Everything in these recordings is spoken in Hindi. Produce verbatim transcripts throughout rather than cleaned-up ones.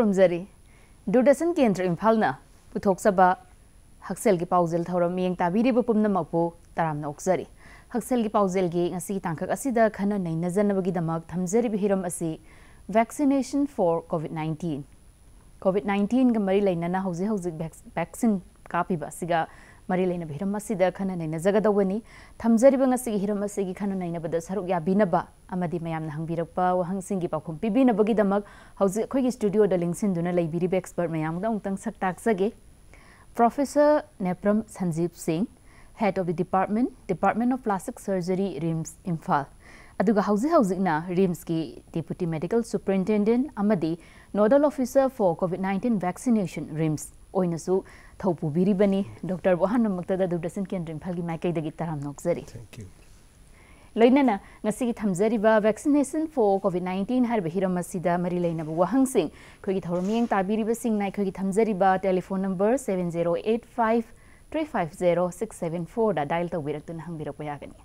खुरमजरी दूरदर्शन केंद्र इम्फाल ना पुथोक्सबा हक्सेल की पाउजेल थौरम मियंग ताबीरिबो पुमनमकपो तरामना ओक्जरी हक्सेल की पाउजेल गी ngasi tangkak asida khana nainajannabagi damak thamjaribi hiram asi vaccination for covid nineteen covid nineteen ga mari lainana hauji hauji vaccine kapiba siga mari laina hiram asida khana nainajagadawani thamjariba ngasi hiram asigi khana nainabada saruk yabinaba amadi mayamna hangbirakpa wahangsingi pakhum pibinabagi damak hauji khoi studio da lingsin duna laibiribe expert mayam da ungtang sak taksage Professor Nepram Sanjib Singh, Head of the Department, Department of Plastic Surgery, R I M S, Imphal. Aduga hauzi hauzi na R I M S ki Deputy Medical Superintendent amadi Nodal Officer for COVID nineteen Vaccination, R I M S. Oinasu thaupu biribani Doctor Wahan Maktada Doordarshan Kendra Imphal ki maikai dagi taram nokzari. Thank you. Loinana ngasi ki thamjariba vaccination for COVID nineteen harba hiram asida mari laina wahang sing khoi ki thormiyeng tabiriba sing nai khoi ki thamjariba telephone number seven zero eight five three five zero six seven four da dial tawbirak tun hangbirak payagani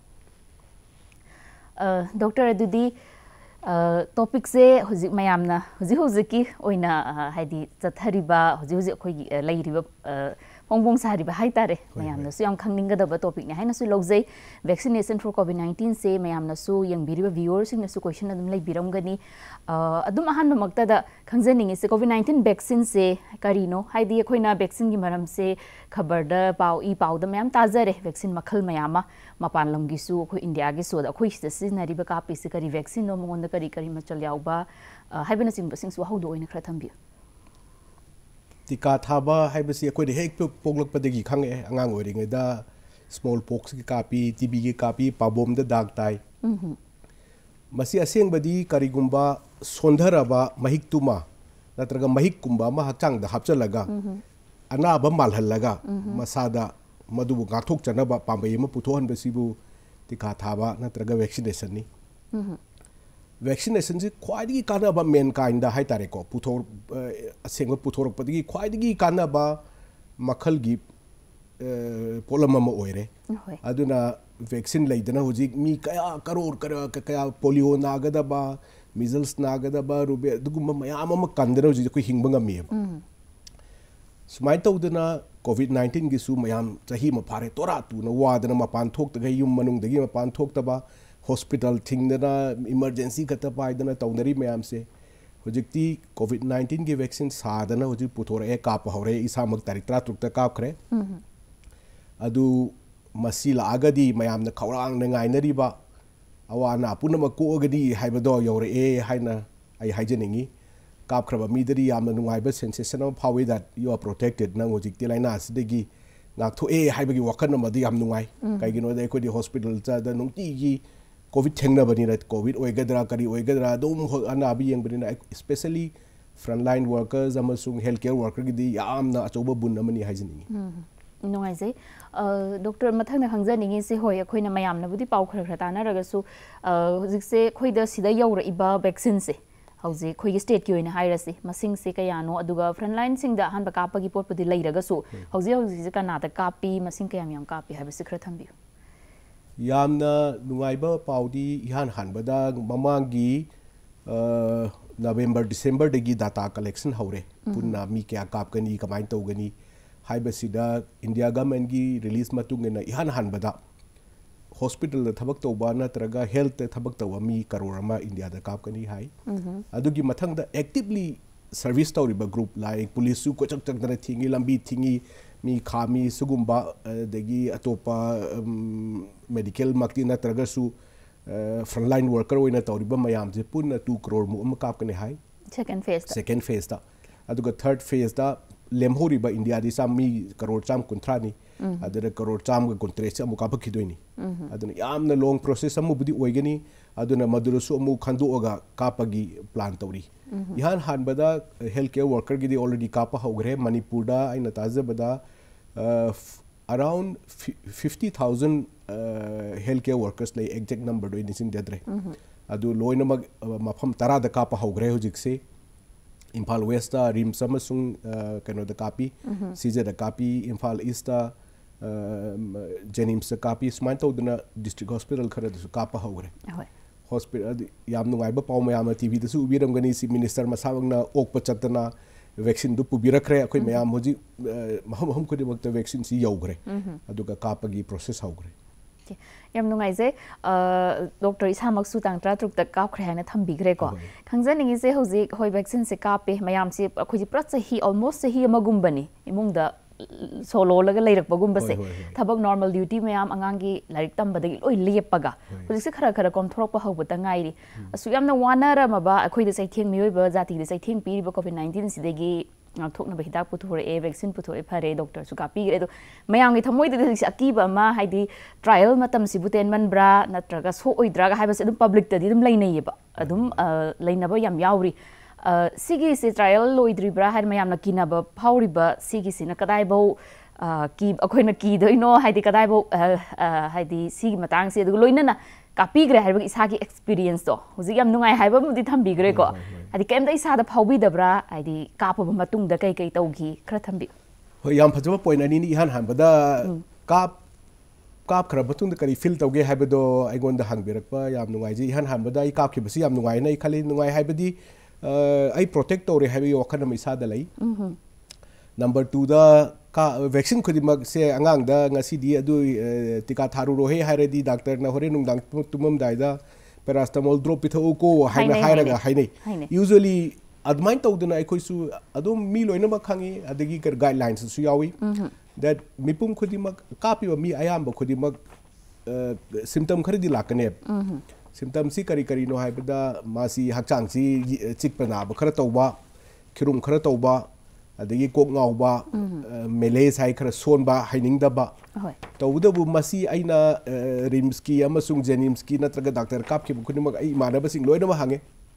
uh doctor adudi uh topic se hoji mayamna hoji hoji ki oina haidi chathariba hoji hoji khoi gi lairiba Pongbong sahari ba hai tare mayam na su yang khangning ga ba topic ne haina su logjai vaccination for covid nineteen se mayam na su yang biriba viewers sing na su question adum lai biram gani adum ahan makta da khangjaning se covid nineteen vaccine se karino haidi khoina vaccine gi maram se khabar da pau i pau da mayam tajare vaccine makhal mayama mapan lam gi su khoi india gi so da khoi se sinari ba ka pi se kari vaccine no mongon da kari kari machal yauba haibana sing ba sing su haudo oina khra thambi tika thaba haibasi akoi de hek poglak padegi khange angang oring da small pox ki kapi tb ki kapi pabom da dag tai mhm masi aseng badi karigumba sondharaba mahik tuma natraga mahik kumba ma hakchang da hapchalaga anaba malhallaga masada madu gathok chanaba pambai ma puthohan basibu tika thaba natraga vaccination ni mhm Vaccination is quite a kind of a mankind, the Haitareko, Putor, a single Putor, but the quite a kind of a Makalgi Polamama Oire. Aduna vaccine like the Nahuzik, Mika, Karor, Kaya, polio Nagadaba, measles Nagadaba, Rubia, Duguma, Mayama Kandero, Hingbanga. Smite Dana, COVID nineteen Gisu, Mayam, Tahima Paretora, to no water, Mapan talk the Gayum Manung, the game upon talked about. Hospital thing na emergency kata pai dana taunari mayam se hojikti covid nineteen ki vaccine sa dana hoji puthore e ka pa hore isa mak tarik tra tuk ta ka khre adu masila agadi mayam na khawrang na ngai na riba awana punama ko agadi haibado yore e haina ai haijeningi kap khra ba mi dari yam na ngai ba sensation of how that you are protected na hojikti laina sidegi ngak tho e haibagi wakan ma di yam nungai kai gino dai ko di hospital cha da nungti gi COVID thengna bani na COVID oigadra kari oigadra dum anabi yang bani na especially frontline workers amasung healthcare worker gi di yamna achoba bun amani haijini nongai jai doctor mathang na hangjaningi se hoi khoina mayam na budi pau khra khra ta na raga su hojik se khoi da sida yaura iba vaccine se hauji khoi gi state ki oina hairasi masing se kayano aduga frontline sing da han ba kapa gi pot pudi leiraga su hauji hauji se kana ta kapi masing kayam yam kapi habi se khra thambi Yamna Nungaiba Paudi Ihan Hanbada Mamangi November December degi data collection haure punna mi kya kapkani kamai togani haibasida India government gi release matungena Ihan Hanbada hospital da thabak toba natraga health da thabak toba mi karorama India da kapkani hai adugi mathang da actively service tawriba group like police su ko chak chak da thingi lambi thingi mi khami sugumba degi atopa medical makti na tragasu frontline worker oina tawriba mayam je punna two crore mu am kap kane hai second phase da second phase da aduga third phase da lemhoriba India di sam mi crore cham kuntrani adara crore cham ga contract amu ka bakhidoini aduna yamna long process amu budi oigani aduna madurusu amu khandu oga kapagi plan tawri ihan hanbada healthcare worker gi already kapa hogre Manipur da aina tajabada around fifty thousand healthcare workers lay exact number do inising dadre adu loina mag mafam tara da kapa hogre hojik se Imphal West da rim samasung kano da kapi Caesar da kapi Imphal East da Jenims da kapi smain to dana district hospital khara da kapa hogre hospital yam nungai ba paw mayam T V da su ubiram gani si minister masawang ok pa chatna vaccine du pubirakre akhoi mayam hoji maham hum khodi makta vaccine si yogre aduga kapagi process hogre yam nungai je doctor isa maksu tang tra truk ta kap khre na tham bigre ko khangja ningi je hoji hoi vaccine se kape mayam si akhoi pra hi almost hi amagum bani imung da solo laga leirak bagum base thabak normal duty mayam angangi larik tam badagi loi lepaga hoji se khara khara kom thorok pa hobata ngairi asu yamna wanara maba akhoi de sai theng mioi ba jati de sai theng piri ba covid nineteen sidagi thokna ba hidak puthore e vaccine puthore phare doctor su kapi gre do mayam gi thamoi de akiba ma haidi trial matam sibuten man bra natraga so oidra ga haibase dum public tadi dum leinai ba adum leinaba yam yauri sigi se trial loidri bra har mayam na kinaba phauri ba sigi sina kadai bo ki akhoina ki doino haidi kadai bo haidi sigi matang se du loina na kapi gre har ba isa gi experience do hoji yam nungai haiba mudi thambi gre ko adi kem da isa da phaubi dabra adi kap ba matung da kai kai taugi khra thambi ho yam phajaba point ani ni han han bada kap kap khra matung da kari feel tauge haiba do aigon da hangbirak pa yam nungai ji han han bada I kap ki basi yam nungai na I khali nungai haiba di ai protect tore haiba wakhan ma isa da lai number two da ka vaccine khodimak se angang da ngasi di adu tika tharu rohe hairedi doctor na hore nungdang tumam daida paracetamol drop pitho ko haina hairaga hainai usually admine tawduna aikoi su adum mi loina ma khangi adagi kar guidelines su yawi that mipum khodimak kapi mi ayamba khodimak symptom kharidi lakane symptom si kari kari no haibada masi hakchang si chikpana ba khara tawba khirum khara tawba adagi kok ngawba malaise hai khara sonba hainingdaba tawdabu masi aina rimski amasung jenimski natraga doctor kap ki khunimak ai manaba sing loina ma hange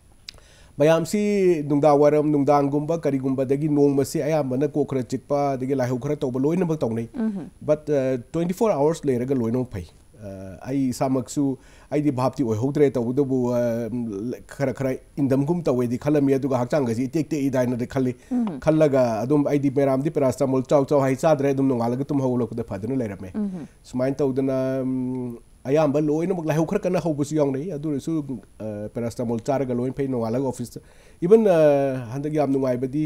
mayam si nungda waram nungdang gumba kari gumba dagi nong masi ayamana ko khara chikpa dagi lahu khara tawba loina ma tawnai but twenty-four hours leraga loina pai ai samaksu ai di bhapti oi hodre tawdabu khara khara indam gum tawe di khalami aduga hakchang ga si tek te idaina de khali khallaga adum ai di meram di paracetamol chaw chaw hai sadre adum nongalaga tum hawlo ko da phadana lerame sumain tawdana ayam ba loina mak lahu khara kana hawbusu yong nei adu su paracetamol charaga loin phei nongalaga office even handag yam nungai badi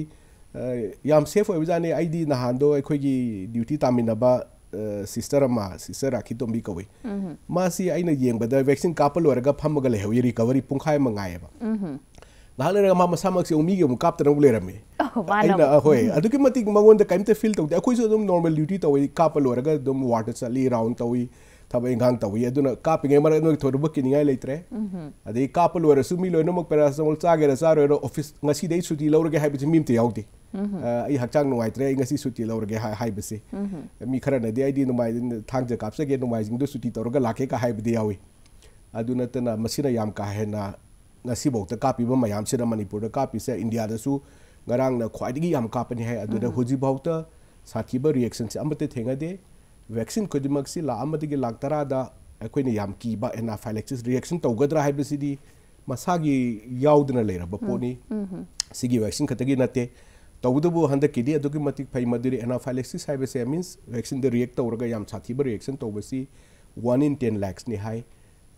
yam safe oi bajani ai di nahando ai gi duty taminaba sister ama sister rakhi tombi kawai masi aina yengbada vaccine kapal waraga phamaga lehawi recovery pungkhai mangai ba nahale ma masamak se umi ge mu kaptana ulerame aina hoi aduki matik mangon da kaimte feel tawde akoi so dum normal duty tawi kapal waraga dum water sali round tawi thabai ngang tawi aduna kapinge mara no thoruba kiningai leitre adai kapal wara sumi loina mak paracetamol chagera saro office ngasi dei suti lawrage haibisi mimte yauti ai hakchang nuai tre ngasi suti lawrage haibisi mi khara na dei di numai thangja kapse ge numai jing do suti tawraga lakhe ka haibidi yawi aduna tana masina yam ka hena ngasi bokta kapi ba mayam sira Manipur da kapi se India da su ngarang na khwaidigi yam kapani hai aduna hoji bauta sakhiba reaction se amate thenga de vaccine kodimak si la amadigi laktara da akoina yam ki ba anaphylaxis reaction tawgadra haibisi di masagi yaudna leira ba poni sigi vaccine khatagi nate tawdabu handa kidi aduki matik phai maduri anaphylaxis haibise means vaccine de react tawraga yam sathiba reaction tawbasi one in ten lakhs ni hai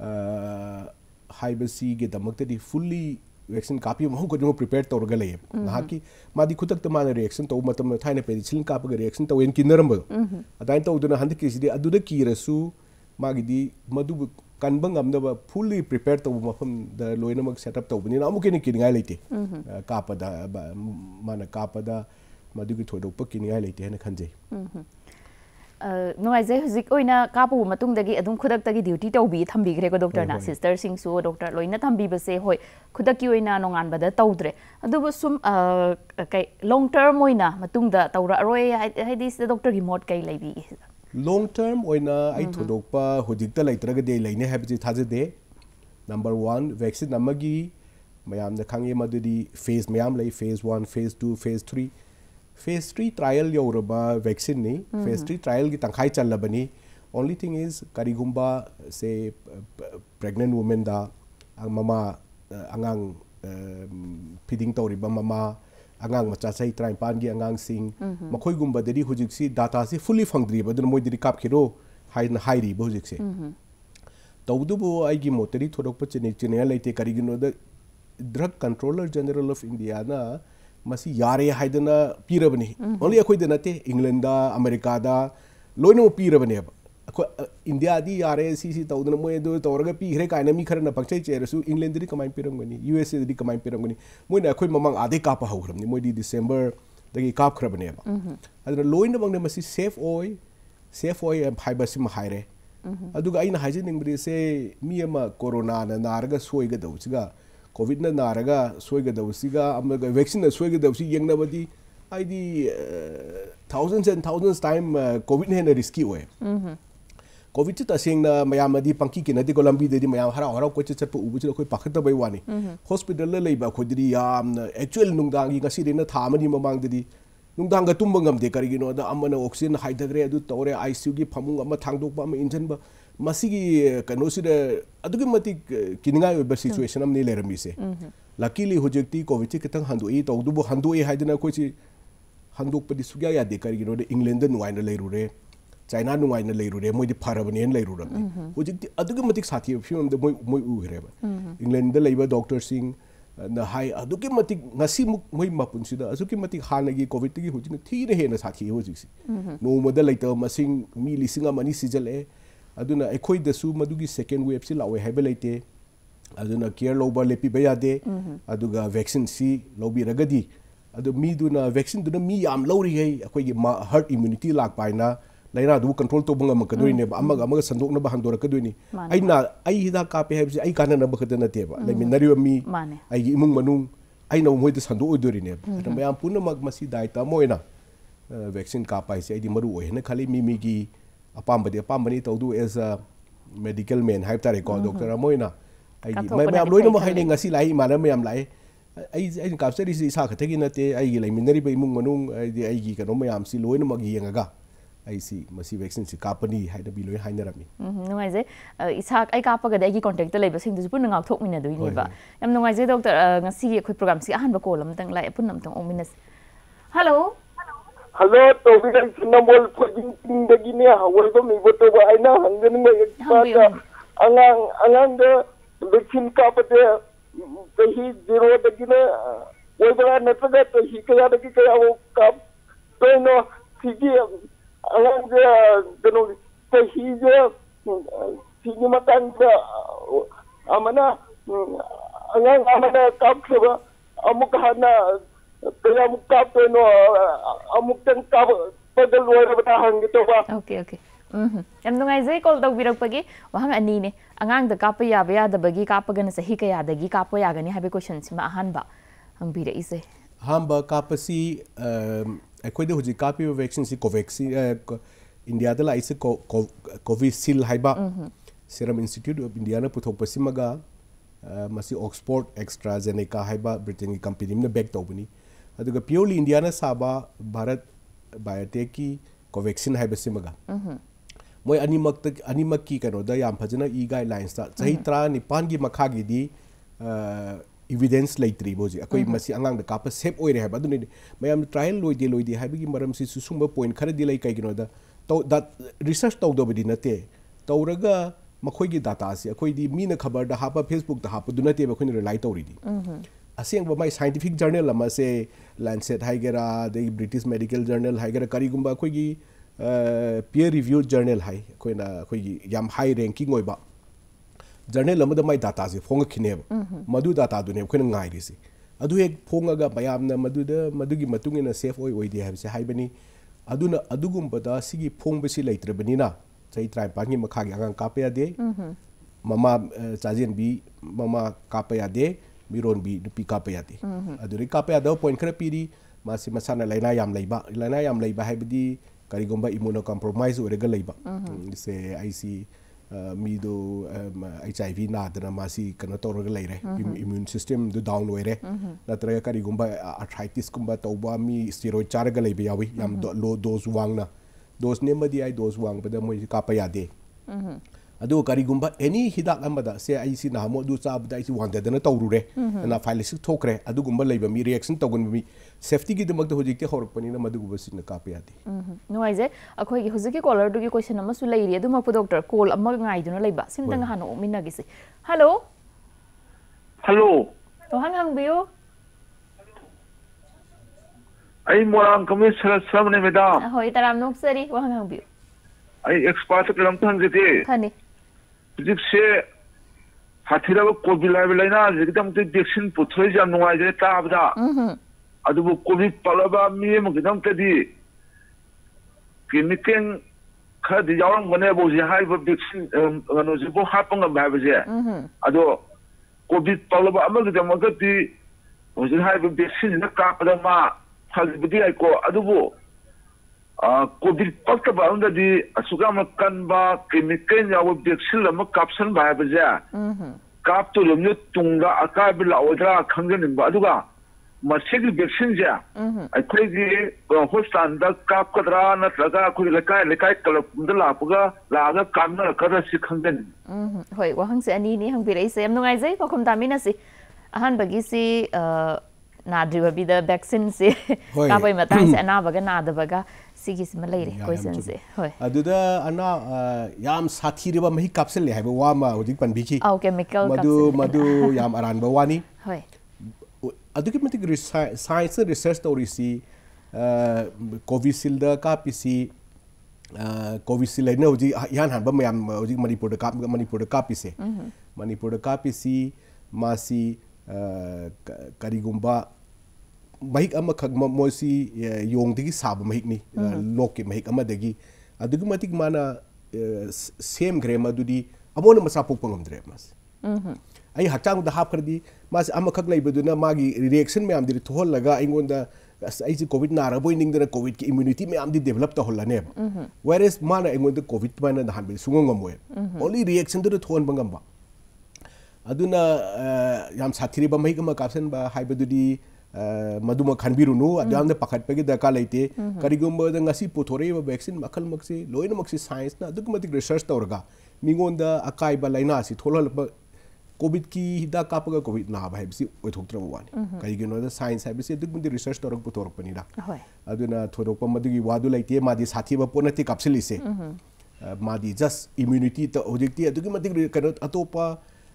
haibisi ge damakta di fully vaccine kapi mo ko mo prepare tawraga lay na ki madi khutak ta mana reaction taw matam thaina penicillin kapaga reaction taw en kinaram ba adain tawduna handa ki sidi aduda ki rasu magi di madu kanbang amda ba fully prepared taw mafam da loina mak setup taw bani na amuke ni kiningai leite kapada mana kapada madu gi thodo pa kiningai leite hena khanjai nungai zai huzik oina kapu matung dagi adum khudak tagi duty tawbi thambi gre ko doctor na sister Singh su doctor loina thambi base hoi khudak ki oina nongan bada tawdre adu sum kai long term oina matung da tawra roi haidi se doctor gi mot kai leibi long term oina ai thodok pa hojik ta leitraga de leine habji thaje de number one vaccine amagi mayam da khange madudi phase mayam lei phase one phase two phase three phase three trial yauraba vaccine ni phase three trial gi tangkhai chalabani only thing is karigumba say pregnant women da mama angang feeding tawriba mama angang macha sai traipan gi angang sing makhoi gumba dedi hujik si data si fully fangdri ba dun moi dedi kap khiro hai na hai ri bo hujik se तौदुबो आइगी मोटरी थोड़क चेने चेने लेते करिगिनोद drug controller general of India ना मसी यारे हाइदना पीरबनी ओनली अखोई नते इंग्लैंड अमेरिका लोइनो पीरबने इंडिया दी यारे सी सी तौदना मोय दो तौरगा पीखरे कायना मी खरना पक्चै चेरसु इंग्लैंड दी कमाइन पीरमगनी यूएसए दी कमाइन पीरमगनी मोयना अखोई ममंग आदे काप हौरमनी मोय दी डिसेंबर दगी काप खरबने अदना लोइनो बंगने मसी सेफ ओय सेफ ओय फाइबरसिम हाइरे अदुगा आइना हाइजिनिंग से मी अमा कोरोना ना नारगा सोइगदौसिगा कोविड ना नारगा सोइगदौसिगा अमगा वैक्सीन ना सोइगदौसि यंगनबदी आइदी thousands and thousands time covid ने रिस्की ओय कोविड च तसेंगना मयामदी पंकी के नदी कोलंबी देदी मयाम हरा हरा कोच चप उबुच कोई पाखत बई वानी हॉस्पिटल ले लेबा खोदरी याम एक्चुअल नुंगदांगी ngasi देना थामनी ममांग देदी नुंगदांगा तुंब ngam करिगिनो दा अमना ऑक्सीजन हाइदग्रे अदु तौरे आईसीयू की फमुंग अमा थांगदोकपा अमा इंजनबा मसीगी कनोसिदा अदुगी मति किनिंगा ओबा सिचुएशन अमनी लेरमी से लकीली होजेक्ति कोविड च कितंग हंदोई तौदुबो हंदोई हाइदना कोची हंदोकपदि सुग्या यादे करिगिनो दे इंग्लैंड नुवाइना लेरुरे चाइना नुवाइना लेरुरे मोइदि फारबनेन लेरुरम होजिक्ति अदुगी मतिक साथी फिल्म दे मोइ मोइ उगरेबा इंग्लैंड दे लेबा डॉक्टर सिंह ना हाई अदुगी मतिक ngasi मोइ मपुनसिदा अजुकी मतिक हानगी कोविड तगी होजिन थीरे हेना साथी होजिक्सि नोमदा लेता मसिंग मी लिसिंग अमनी सिजले अदुना एखोइ दसु मदुगी सेकेंड वेव सि लावे हाइबे लेते अदुना केयर लोबर लेपि बयादे अदुगा वैक्सीन सी लोबी रगदी अदु मी दुना वैक्सीन दुना मी याम लौरी है अखोइगी हर्ट इम्यूनिटी लाक पाइना लाइना दु कंट्रोल तो बंगा मकदोइने अमगा अमगा संदोकना बहन दोरकदोइनी आइना आई हिदा कापे हैबसे आई काना नबखद नतेबा लेमिनरियो मी आइगी इमुंग मनुंग आइना मोइद संदो ओइदोरिने मयाम पुन मग मसी दाइता मोइना वैक्सीन कापाइसे आइदी मरु ओइने खाली मी मिगी अपामबदि अपामबनि तौदु एज अ मेडिकल मैन हाइब तारे को डॉक्टर मोइना आइगी मयाम लोइनो म हाइने ngasi lai माना मयाम lai ai ai कापसरि सि इसा खथगी नते आइगी लेमिनरिबा इमुंग मनुंग आइदी आइगी कनो मयाम सि लोइनो मग येंगा आईसी मसी वैक्सीन से कापनी हाइना बिलोय हाइनरमी नुंगाइजे इसा आई कापगदे आइगी कांटेक्ट लेबा सिंग दुसु पुन ngauthokmina दुइनिबा यम नुंगाइजे डॉक्टर ngasi अखोइ प्रोग्राम सि अहानबा कॉल अमतंग लाइ पुन अमतंग ओमिनस हेलो हेलो तो विजन नंबर फोर्टीन दगिने हवलबो मिबतो बा आइना हंगन में एक अंगांग अंगांग दे वैक्सीन कापते तही जीरो दगिने ओइबा नतगा तही कया दगी कया वो काप तो नो सिगी अंगांग दे दनो तही जे सिगी मतंग अमना अंगांग अमना काप खबा अमुक हना कया मुक काप तो नो अमुक तंग काप पदल लोय बता हंग तो बा ओके ओके हम्म यम नुंगाइजे कॉल तौ बिरकपगी वहां अनि ने अंगांग द काप याबा यादबगी कापगन सही कयादगी काप यागनी हाबे क्वेश्चन सिमा अहानबा हंबिरे इसे हांबा कापसी अखोइदे हुजि कापी वैक्सीन सि कोवैक्सीन इंडिया द लाइसे कोविशील्ड हाइबा सीरम इंस्टीट्यूट ऑफ इंडिया न पुथोकपसिमगा मसी ऑक्सफोर्ड एक्स्ट्राजेनेका हाइबा ब्रिटेन की कंपनी ने बैक तौबनी अदुगा प्योरली इंडिया न साबा भारत बायोटेक की कोवैक्सीन हाइबसिमगा मोय अनिमक तक अनिमक की कनोदा याम फजना ई गाइडलाइंस ता सही त्रा निपान की मखागी दी एविडेंस लेत्री बोजी अकोई मसी अंगांग द काप सेफ ओइरे है बदुनि मयाम ट्रायल लोइदे लोइदे हाइबगी मरम सि सुसुंबा पॉइंट खर दि लै कैगिनोदा तो दैट रिसर्च तौदबदि नते तौरगा मखोइगी डाटा से अखोइदी मीना खबर दा हापा फेसबुक दा हापा दुनते बखोइन रिलाई तौरिदी असेंग बाय साइंटिफिक जर्नल अमा से लैंसेट हाइगेरा दे ब्रिटिश मेडिकल जर्नल हाइगेरा करिगुंबा अखोइगी पीयर रिव्यू जर्नल हाइ अखोइना अखोइगी याम हाई रैंकिंग ओइबा जर्नल अमदा माइ डाटा से फोंगखिनेब मदु डाटा दुने अखोइना ngairiसे अदु एक फोंगागा मयामना मदुदा मदुगी मतुंगिना सेफ ओइ ओइदे हाइबसे हाइबनी अदुना अदुगुंबदा सिगी फोंगबसि लैत्रबनिना चै ट्राइ पांगी मखागी आंगां कापे यादे ममा चाजेन बी ममा कापे यादे मिरोन बी दुपी कापे यादे अदुरि कापे यादो पॉइंट खरा पीरी मासी मसाना लाइना याम लैबा लाइना याम लैबा हाइबदी करिगुंबा इम्यूनो कॉम्प्रोमाइज ओरेगा लैबा से आईसी मीदो एचआईवी नादना मासी कनो तौरगा लैरे इम्यून सिस्टम दु डाउन ओइरे नत्रगा करिगुंबा आर्थराइटिस कुंबा तौबा मी स्टेरॉइड चारगा लैबा यावी याम लो डोज वांगना डोज नेमदी आई डोज वांग बदा मोइ कापा यादे adu karigumba any hidak amada se ai si na mo du chab da si wanda dana tawrure na file sik thokre adu gumba leiba mi reaction tawgon mi safety gi demak hoji ke horok pani na madu guba sin ka pe ati no ai je akhoi gi hoji ki caller du gi question ama su lei ri adu ma pu doctor call ama ngai du na leiba sim tang han o min na gi se hello hello to hang hang biu ai morang kami sara samne meda hoi taram nok sari wa hang hang biu ai expert kalam tan jete hani jik se hathira ko covid lai lai na jikdam te vaccine puthoi jam nuai je ta abda mhm adu bu covid palaba mi mo gidam te di kiniken khadi jawang bane bo je hai ba vaccine ano je bo hapang ba ba je mhm adu covid palaba ama gidam ga di bo je hai ba vaccine na ka pada ma khadi budi ai ko adu bu covid pakta ba unda di asuga makan ba chemical ya wo vaccine la ma kapsan ba ba ja mhm kap to lum tunga aka bi la odra khangin ba aduga masig vaccine ja mhm ai khoi gi hospital da kap kadra na traga khoi la kai le kai kala da la puga la ga kam na kada si khangin mhm hoi wa hang se ani ni hang bi rei se am ngai jai ko khom ta mi na si ahan bagi si na driba bi da vaccine se ka bai mata se na baga na da baga sigi sima lei re question se hoi aduda ana yam sathi riba mahi kapsel le haiba wa ma hojik pan biki au chemical madu madu yam aran ba wani hoi aduki matik science research story si covishield da ka pisi covishield ne hoji yan han ba mayam hojik manipur da ka manipur da ka pise manipur da ka pisi masi karigumba mahik ama khag moisi yong digi sab mahik ni lok ke mahik ama dagi adugi matik mana same grema dudi amona masa pok pangam dre mas ai hakchang da hap kardi mas ama khag lai beduna magi reaction me am dir thol laga ingonda ai ji covid na ra boy ning da covid ki immunity me am di develop ta holla ne whereas mana ingonda covid mana da han be sungong moy only reaction du thon bangam ba aduna yam sathiri ba mahik ama kapsen ba haibedudi maduma khanbirunu adamne pakhat pegi daka leite karigumba da ngasi puthore ba vaccine makal makse loina makse science na dugmatic research tawrga mingonda akai ba laina si tholol ba covid ki hida kapaga covid na ba hebsi oithoktra wani karigino da science hebsi dugmundi research tawrg puthorok panida aduna thodok pa madigi wadu leite madi sathi ba ponati kapsilise madi just immunity ta ojekti dugmatic kano atopa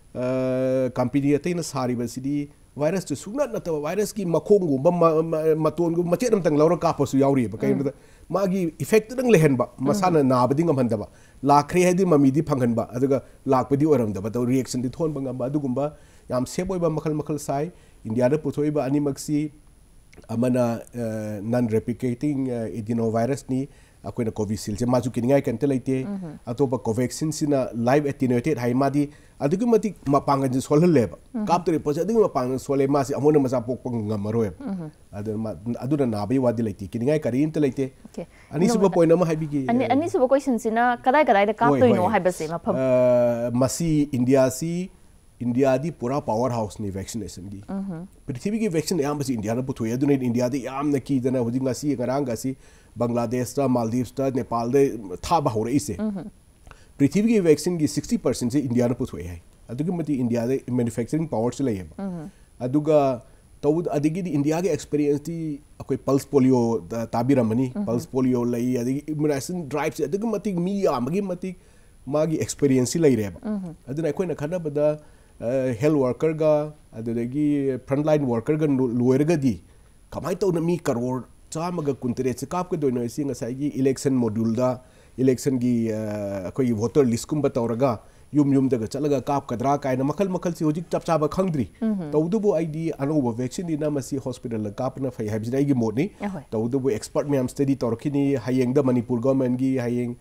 company atina sari ba sidi virus to sugna na ta virus ki makhong gu maton gu machet namtang laura ka pasu yauri ba kai magi effect dang lehen ba masana na bading am handa ba lakhre hedi mami di phangan ba aduga lakpadi oram da ba to reaction di thon banga ba adugumba yam seboi ba makhal makhal sai india da puthoi ba animaxi amana non replicating adenovirus ni akoina covishield je maju kiningai kan teleite atopa covaxin sina live attenuated hai madi adugi mati mapangan je solhal leba kaptre pose adugi mapangan sole masi amona masa pok ngamaro aduna aduna nabi wadi leiti kiningai karin teleite ani suba point ma haibigi ani ani suba question sina kadai kadai da kap toino haibase mafam masi india si india di pura power house ni vaccination gi prithvi gi vaccine yam basi india na puthu aduna india di yam na ki dana hodi ngasi garanga si Bangladesh ta Maldives ta Nepal de tha ba hore ise prithvi ki vaccine gi sixty percent se India na puthoi hai adugi mati India de manufacturing power se lai ba aduga tawud adigi di India ge experience di akoi pulse polio tabiramani pulse polio lai adigi immunization drives adugi mati mi amagi mati magi experience lai re ba aduna akoi na khana bada health worker ga adudagi frontline worker ga loirga di kamai to na mi karor chamaga kuntere se kap ke doino isi ngasai gi election module da election gi koi voter list kum batawraga yum yum daga chalaga kap kadra kaina makhal makhal si hojik chap chaba khangdri tawdubu id anoba vaccine ni namasi hospital la kap na fai habjina gi modni tawdubu expert me am study torkini hayeng da manipur government gi hayeng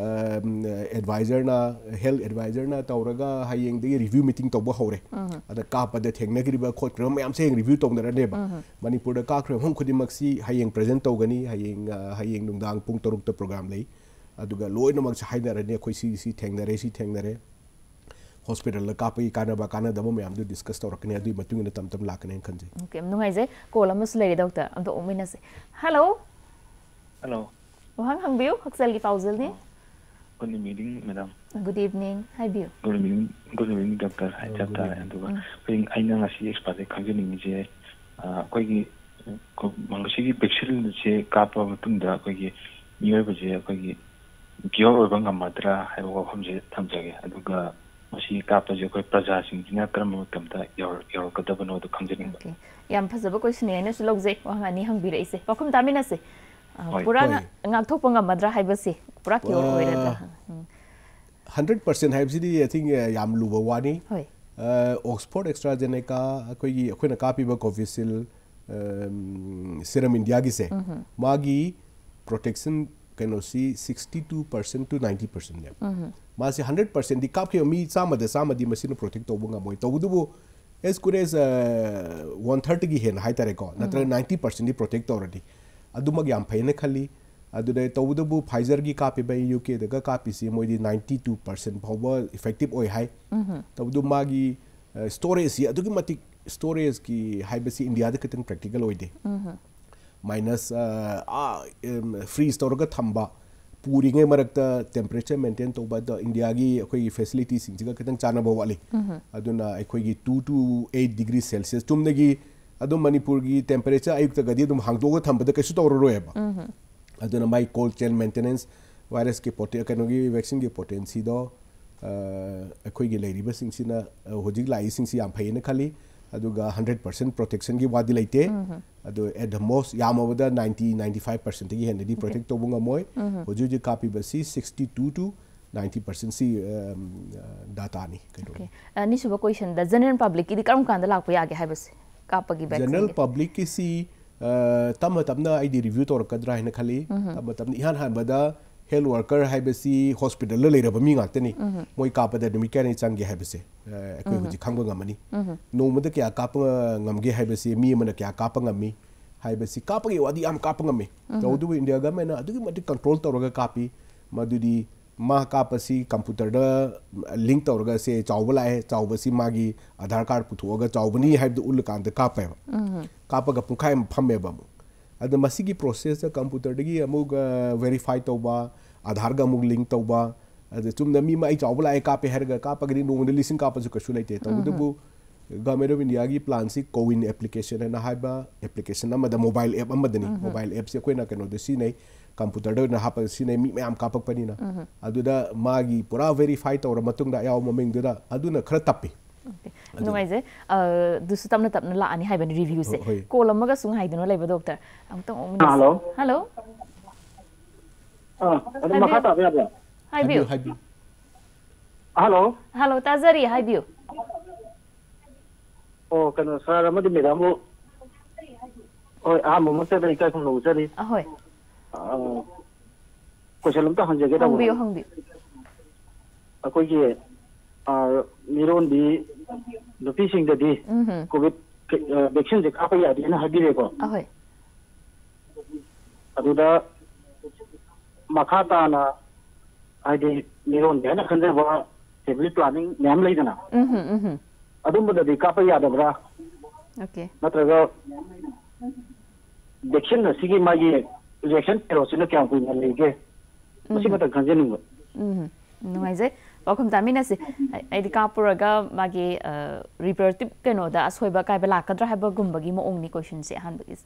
advisor na health advisor na tawraga hayeng de review meeting tawba hore ada kap da thengna gi ba khot kram am se review tawna ne ba manipur da ka kram hum khudi maksi hayeng present tawgani hayeng hayeng nungdang pung taruk ta program lei aduga loina mak haidar ne khoi si si thengnare si thengnare hospital la kapai kana ba kana da mo am du discuss tawrakne adu matung na tam tam lakane khanje okay am nungai je call am slei doctor am to umina se hello hello wahang hang biu haksel gi paujel ni Good evening, madam. Good evening. Hi, Bill. Good evening, good evening, doctor. Hi, chapter. And we I know that she expert continuing je. Ah, koi mangsi vaccine je kapa matunda koi new je koi kyo banga madra hai wo hamje thamjage. Aduga masi kapa je koi praja sing jina karma kamta yor yor kadabano to continuing. Okay. Yam phazaba question ne ne sulok je wa ngani hangbira ise. Pakhum tamina se. Pura ngak thok panga madra hai basi. Pura kyo oirada. one hundred percent हाइब्सिदी I think याम लुबा वानी ऑक्सफोर्ड एक्स्ट्राजेनेका कोई कोई ना कापी बा कोविशील्ड सीरम इंडिया की से मागी प्रोटेक्शन कैनोसी sixty-two percent to ninety percent ने माँ से one hundred percent दी काप के मी साम दे साम दी मशीन प्रोटेक्ट तो बुंगा मोई तो बुदु एस कुरेस one thirty की है ना हाई तारे को नत्र ninety percent दी प्रोटेक्ट तो रही अदुमग याम फाइने खाली अदुदे तौदबु फाइजर की कापी बई यूके दगा कापी सी मोदी ninety-two percent फाउबा इफेक्टिव ओय हाई तौदु मागी स्टोरेज सी अदुगी मतिक स्टोरेज की हाई बसी इंडिया दे कितन प्रैक्टिकल ओय दे माइनस आ फ्रीज तौरगा थंबा पूरी गे मरकता टेंपरेचर मेंटेन तौबा द इंडिया की अखोई फैसिलिटी सिंगजिगा कितन चानाबो वाली अदुना अखोई की two to eight degree Celsius तुमनेगी अदु मणिपुर की टेंपरेचर आयुक्त गदी दुम हांगदोगा थंबदा कैसु तौररोयबा अदुना माई कोल्ड चेन मेंटेनेंस वायरस के पोटे कनोगी वैक्सीन के पोटेंसी दो अखोई लेरिबा सिंगसिना होजिक लाई सिंगसि याम फैने खाली अदुगा one hundred percent प्रोटेक्शन की वादी लेते अदु एट द मोस्ट यामबदा ninety ninety-five percent की हेंडी प्रोटेक्ट तोबुंगा मोय होजुजि कापी बसी sixty-two to ninety percent सी डाटा नी ओके अनि सुबह क्वेश्चन द जनरल पब्लिक की करम कांदा लाप यागे हाइबस कापगी वैक्सीन जनरल पब्लिक की सी तम तमना आईडी रिव्यू तौरकद्रा है खाली तम तम इहान हानबदा हेल्थ वर्कर हाइबसी हॉस्पिटल लेरब मी गातनी मोय कापदा निमि क्या चंगे हाइबसे अखोय हुजि खांग गमनी नोमद क्या काप ngमगे हाइबसी मी मन क्या काप ngमी हाइबसी कापगे वादी आम काप ngमे तौदु इंडिया गवर्नमेंट अदुगी मति कंट्रोल तौरगा कापी मदुदी मा कापसी कंप्यूटर द लिंक तौरगा से चावबला है चावबसी मागी आधार कार्ड पुथोगा चावबनी हाइब द उल कांद कापे कापगा पुखाय फम्मे बम अद मसी की प्रोसेस द कंप्यूटर दगी अमुग वेरीफाई तौबा आधार गा मुग लिंक तौबा अद तुम नमी माई चावबला है कापे हरगा कापगरी नो द लिसिंग कापसु कशु लेते तौदबु गवर्नमेंट ऑफ इंडिया की प्लान सी कोविन एप्लीकेशन है ना हाइबा एप्लीकेशन अमद मोबाइल ऐप अमदनी मोबाइल ऐप से कोई ना कनो द सी नहीं कंप्यूटर ना हाप सी नहीं मी मैम कापकपनी ना अदुदा मागी पूरा वेरीफाई तौर मतुंगदा याव ममिंग दुदा अदुना खर तप्पी नुंगाइजे दुसु तमना तमना ला अनि हाइबन रिव्यू से कोल अमगा सुंग हाइदनो लेबा डॉक्टर अमतंग हेलो हेलो अ अदु मखा ताबे याबा हाइ बियो हेलो हेलो ताजरी हाइ बियो ओ कनो सर अमदि मेदाम ओ ओय आ मोमो से बे काय खनो जरी अहोय अ क्वेश्चन लम ता हंजे दा हंबियो हंबियो अकोई के अ मिरोन दी नुपी सिंग दी कोविड वैक्सीन जे कापा यादी ना हबी को अहोय अदुदा मखा ताना आइदे मिरोन दे ना खंजे बा फैमिली प्लानिंग नाम लेदना हम्म हम्म अदुमददी कापा यादबरा ओके नत्रगा वैक्सीन सिगी मागी वैक्सीन प्रोसेस क्या कोई न लेगे उसी मत खंजे नु हम्म नुंगाइजे पाखम तामिना से आइदि कापुरगा मागी रिप्रोडक्टिव कनो दा असोइबा काइबा लाकद्रा हाइबा गुम्बगी मोंगनी क्वेश्चन से हान बगिस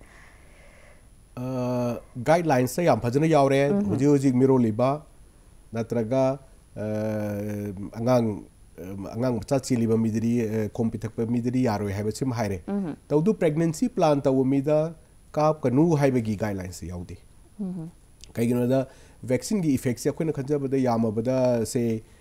गाइडलाइंस से याम फजना यावरे हुजि हुजि मिरो लिबा नत्रगा अंगांग अंगांग मचा चिलिबा मिदरी कॉम्पिटक मिदरी यारोय हाइबा सिम हाइरे तौदु प्रेगनेंसी प्लान तव मिदा काप कनु हाइबगी गाइडलाइंस से याउदे कईगिनो दा वैक्सीन की इफेक्ट से अखोइना खंजबदा यामबदा से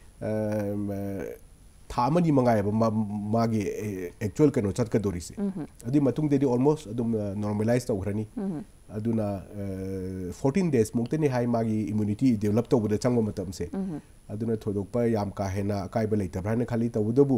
थामनी मंगायब मागी एक्चुअल कनो चतकदोरी से अदि मतुंग देदी ऑलमोस्ट अदुम नॉर्मलाइज तौखरनी अदुना fourteen days मुक्तनी हाई मागी इम्यूनिटी डेवलप तौबदा चंगो मतम से अदुना थोदोकपा याम का हेना अकाइबा लेतब्राने खाली तौदबु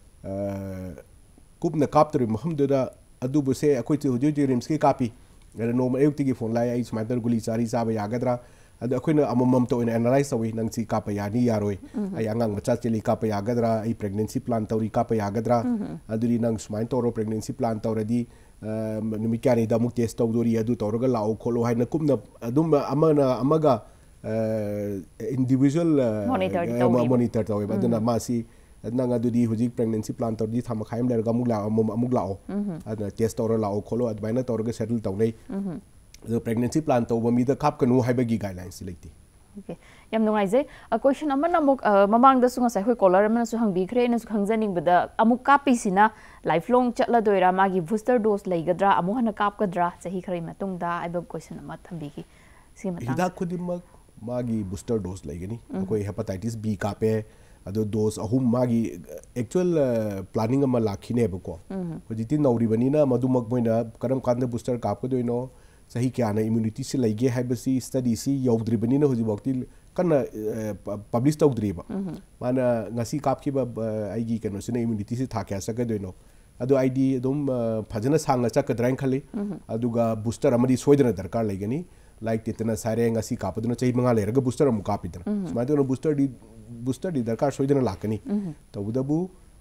कुपना कापतरी महमदुदा अदुबु से अखोइ हुजु रिम्स की कापी नोम अयुक्ति की फोन लाई आई स्माइटर गुली चारी चाबा यागद्रा अद अखोइना अममम तो एनालाइज तवी नंगसी कापा यानी यारोय आई अंगांग मचा चली कापा यागद्रा आई प्रेगनेंसी प्लान तौरी कापा यागद्रा अदुरी नंग स्माइन तौरो प्रेगनेंसी प्लान तौरदी निमिक्यानी दमुक टेस्ट तौदोरी अदु तौरगा लाओ खोलो हाइना कुमना अदुम अमना अमगा individual monitor monitor tawai ba dana masi nanga dudi huji pregnancy plan tor di thama khaim ler ga mugla mugla o adna test tor la o kholo adbaina tor ga settle tawnai the pregnancy plan to mi da kap kanu hai ba gi guidelines leti okay yam nungai je a question amana muk mamang da sunga sai hoi caller amana su hang bi khre na su khangjaning bada amuk kapi sina lifelong chatla doira magi booster dose leigadra amu hana kap kadra chahi khrai matung da ai ba question ama thambi ki si mata hida khudimak magi booster dose leigani koi hepatitis B kape ado dose ahum magi actual planning ama lakhine ba ko hojiti nauri bani na madumak moina karam kanda booster kap ko doino sahi kya na immunity se laige haibasi study si yaudri bani na hoji wakti kana publish tawdri ba mana ngasi kap ki ba aigi kano sina immunity se thakya saka doino ado id dum phajana sangla chakadran khali aduga booster amadi soidana darkar laigani like titana sare ngasi kapaduna chai manga lerga booster amu kapidana smaidona booster di booster di darkar soidana lakani tawdabu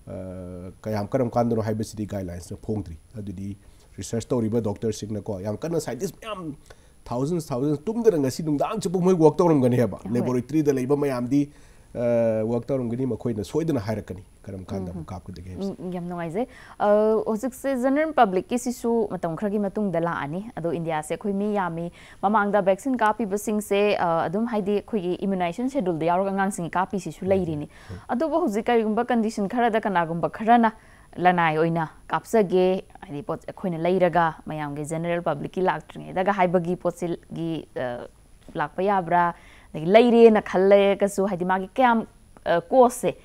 kayam karam kandano haibasi di guidelines na phongdri adudi research tawriba doctor singna ko yam kana scientist yam thousands thousands tumdara ngasi nungdang chupu moi work tawram gani heba laboratory da leiba mayam di work tawram gani makhoi na soidana hairakani karam kanda kap ko dege yam nungai je ojik se general public ki sisu matam khragi matung da la ani ado india se khoi mi yami mamang da vaccine kapi basing se adum haidi khoi immunization schedule da yarok angang sing kapi sisu leirini ado bo hojik kai gumba condition khara da kana gumba kharana lanai oina kapsage ai pot khoina leiraga mayam ge general public ki laktringe daga haibagi potsil gi lakpa yabra dagi leire na khalle ka su haidi magi kyam course se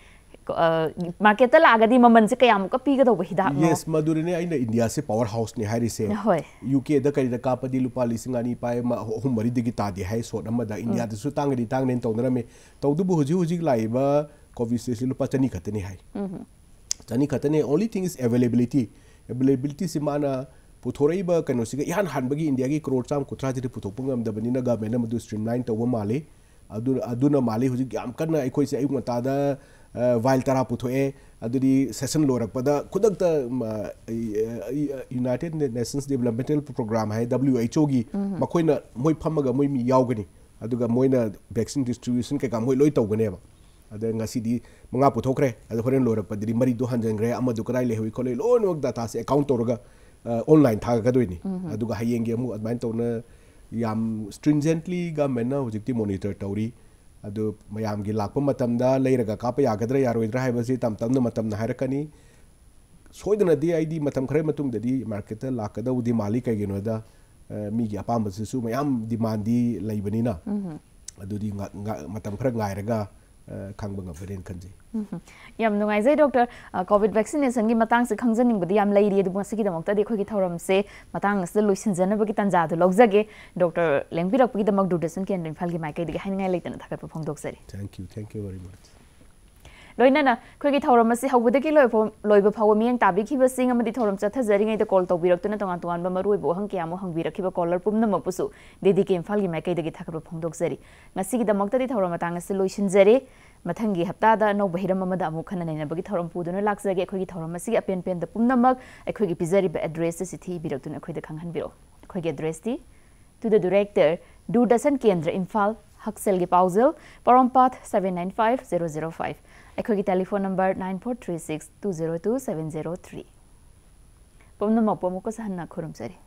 market ta lagadi maman se kayam ka piga do hida yes madurine aina india se power house ne hairi se uk da kari da kapadi lupa lising ani pai ma hum mari digi ta di hai sot amada india da su tangri tangnen tawdara me tawdu bu huji huji laiba covid se lupa chani khatani hai chani khatane only thing is availability availability si mana puthorei ba kano siga ihan hanbagi india gi crore cham kuthra jiri puthopungam da bani na government madu streamline tawa male adu aduna male huji yam kana ai khoi se ai mata da while tara puthoe aduri session lorak pada khudak ta united nations developmental program hai W H O gi makoina moi phamaga moi mi yaugani aduga moina vaccine distribution ke kam hoi loi tawgane ba ada ngasi di manga puthokre ada horen lorak padri mari do hanjangre amadu krai lehui khole lon wak data se account torga online tha ga doini aduga hayenge mu admain tawna yam stringently government na hojikti monitor tawri adu mayam gi lakpa matam da leiraga kapa yagadra yaroidra haibasi tam tam na matam na harakani soidana di id matam khare matung da di market la lakada udi mali kai gino da mi gi apam su mayam demand di leibani na adu di matam khare ngairaga khangba ngabren khanji yam nungai jai doctor covid vaccination gi matang se khangjaning budi yam leiri du basi gi damok ta de khoi gi thoram se matang se loisin jana bagi tanja du logjage doctor lengpirak bagi damak Doordarshan ke Imphal gi maikai de haingai leitana thakat pa phongdok sari thank you thank you very much loinana khoi gi thoram asi hawbada gi loi loiba phaw miang tabi khi ba sing amadi thoram chatha jaringai de call tobirak tuna tongan tongan ba marui bo hang kyamu hangbirak khiba caller pumna mapusu dedi ke Imphal gi maikai de gi thakat pa phongdok sari ngasi gi damak ta di thoram matang asi loisin jare mathangi hapta da no bahiram amada amu khana nei na bagi thoram puduna laksage khoi gi thoram asi apen pen da pumnamak khoi gi pizari ba address si thi birak tuna khoi da khanghan biro khoi gi address ti to the director Doordarshan Kendra Imphal HAKSHELGI PAOJEL Parampath seven nine five zero zero five khoi gi telephone number nine four three six two zero two seven zero three pumnamak pomuko sanna khurum sari